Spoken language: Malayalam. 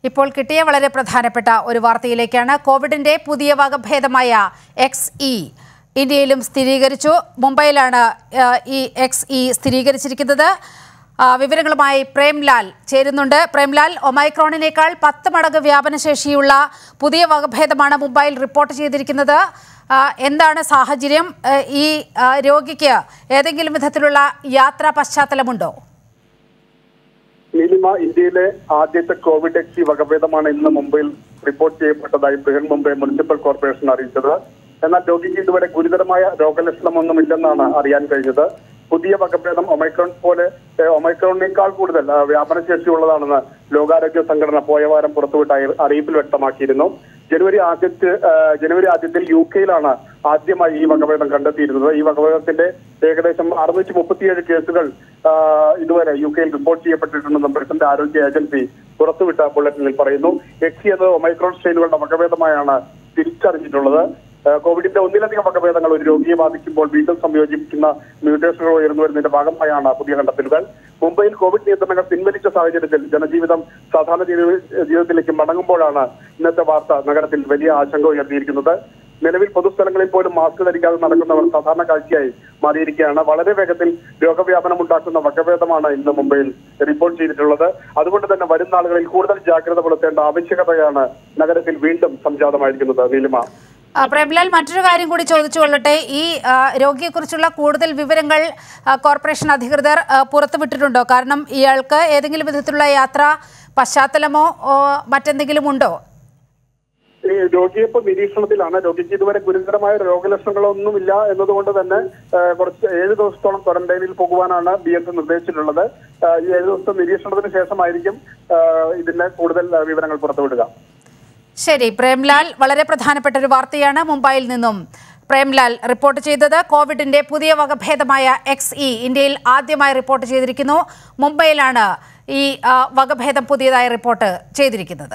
ഇപ്പോൾ കിട്ടിയ വളരെ പ്രധാനപ്പെട്ട ഒരു വാർത്തയിലേക്കാണ്. കോവിഡിന്റെ പുതിയ വകഭേദമായ XE ഇന്ത്യയിലും സ്ഥിരീകരിച്ചു. മുംബൈയിലാണ് ഈ XE സ്ഥിരീകരിച്ചിരിക്കുന്നത്. വിവരങ്ങളുമായി പ്രേംലാൽ ചേരുന്നുണ്ട്. പ്രേംലാൽ, ഒമൈക്രോണിനേക്കാൾ 10 മടങ്ങ് വ്യാപനശേഷിയുള്ള പുതിയ വകഭേദമാണ് മുംബൈയിൽ റിപ്പോർട്ട് ചെയ്തിരിക്കുന്നത്. എന്താണ് സാഹചര്യം? ഈ രോഗിക്ക് ഏതെങ്കിലും വിധത്തിലുള്ള യാത്രാ പശ്ചാത്തലമുണ്ടോ? നീലിമ, ഇന്ത്യയിലെ ആദ്യത്തെ കോവിഡ് XE വകഭേദമാണ് ഇന്ന് മുംബൈയിൽ റിപ്പോർട്ട് ചെയ്യപ്പെട്ടതായി ബൃഹൻ മുംബൈ മുനിസിപ്പൽ കോർപ്പറേഷൻ അറിയിച്ചത്. എന്നാൽ രോഗിക്ക് ഇതുവരെ ഗുരുതരമായ രോഗലക്ഷണമൊന്നുമില്ലെന്നാണ് അറിയാൻ കഴിഞ്ഞത്. പുതിയ വകഭേദം ഒമൈക്രോണിനേക്കാൾ കൂടുതൽ വ്യാപനശേഷിയുള്ളതാണെന്ന് ലോകാരോഗ്യ സംഘടന പോയ വാരം പുറത്തുവിട്ട അറിയിപ്പിൽ വ്യക്തമാക്കിയിരുന്നു. ജനുവരി ആദ്യത്തിൽ UK-ലാണ് ആദ്യമായി ഈ വകഭേദം കണ്ടെത്തിയിരുന്നത്. ഈ വകഭേദത്തിന്റെ ഏകദേശം 637 കേസുകൾ ഇതുവരെ UK-യിൽ റിപ്പോർട്ട് ചെയ്യപ്പെട്ടിട്ടുണ്ടെന്നും ബ്രിട്ടന്റെ ആരോഗ്യ ഏജൻസി പുറത്തുവിട്ട ബുള്ളറ്റിനിൽ പറയുന്നു. XE എന്നത് ഒമൈക്രോൺ സ്ട്രെയിനുകളുടെ വകഭേദമായാണ് തിരിച്ചറിഞ്ഞിട്ടുള്ളത്. കോവിഡിന്റെ ഒന്നിലധികം വകഭേദങ്ങൾ ഒരു രോഗിയെ ബാധിക്കുമ്പോൾ വീണ്ടും സംയോജിപ്പിക്കുന്ന മ്യൂട്ടേഷനുകൾ ഉയർന്നു വരുന്നതിന്റെ ഭാഗമായാണ് പുതിയ കണ്ടെത്തലുകൾ. മുംബൈയിൽ കോവിഡ് നിയന്ത്രണങ്ങൾ പിൻവലിച്ച സാഹചര്യത്തിൽ ജനജീവിതം സാധാരണ ജീവിതത്തിലേക്ക് മടങ്ങുമ്പോഴാണ് ഇന്നത്തെ വാർത്ത നഗരത്തിൽ വലിയ ആശങ്ക ഉയർത്തിയിരിക്കുന്നത്. നിലവിൽ പൊതുസ്ഥലങ്ങളിൽ പോലും മാസ്ക് ധരിക്കാതെ നടക്കുന്നവർ സാധാരണ കാഴ്ചയായി മാറിയിരിക്കുകയാണ്. വളരെ വേഗത്തിൽ രോഗവ്യാപനം ഉണ്ടാക്കുന്ന വകഭേദമാണ് ഇന്ന് മുംബൈയിൽ റിപ്പോർട്ട് ചെയ്തിട്ടുള്ളത്. അതുകൊണ്ട് തന്നെ വരും നാളുകളിൽ കൂടുതൽ ജാഗ്രത പുലർത്തേണ്ട ആവശ്യകതയാണ് നഗരത്തിൽ വീണ്ടും സംജാതമായിരിക്കുന്നത്. നീലിമ, പ്രേംലാൽ, മറ്റൊരു കാര്യം കൂടി ചോദിച്ചു കൊള്ളട്ടെ. ഈ രോഗിയെക്കുറിച്ചുള്ള കൂടുതൽ വിവരങ്ങൾ കോർപ്പറേഷൻ അധികൃതർ പുറത്തുവിട്ടിട്ടുണ്ടോ? കാരണം ഇയാൾക്ക് ഏതെങ്കിലും വിധത്തിലുള്ള യാത്രാ പശ്ചാത്തലമോ മറ്റെന്തെങ്കിലും ഉണ്ടോ? രോഗിയെ ഇപ്പോൾ നിരീക്ഷണത്തിലാണ്. രോഗിക്ക് ഇതുവരെ ഗുരുതരമായ രോഗലക്ഷണങ്ങളൊന്നുമില്ല എന്നതുകൊണ്ട് തന്നെ 7 ദിവസത്തോളം ക്വാറന്റൈനിൽ പോകുവാനാണ് BS നിർദ്ദേശിച്ചിട്ടുള്ളത്. ഈ 7 ദിവസത്തെ നിരീക്ഷണത്തിന് ശേഷമായിരിക്കും ഇതിന്റെ കൂടുതൽ വിവരങ്ങൾ പുറത്തുവിടുക. ശരി പ്രേംലാൽ, വളരെ പ്രധാനപ്പെട്ട ഒരു വാർത്തയാണ് മുംബൈയിൽ നിന്നും പ്രേംലാൽ റിപ്പോർട്ട് ചെയ്തത്. കോവിഡിന്റെ പുതിയ വകഭേദമായ XE ഇന്ത്യയിൽ ആദ്യമായി റിപ്പോർട്ട് ചെയ്തിരിക്കുന്നു. മുംബൈയിലാണ് ഈ വകഭേദം പുതിയതായി റിപ്പോർട്ട് ചെയ്തിരിക്കുന്നത്.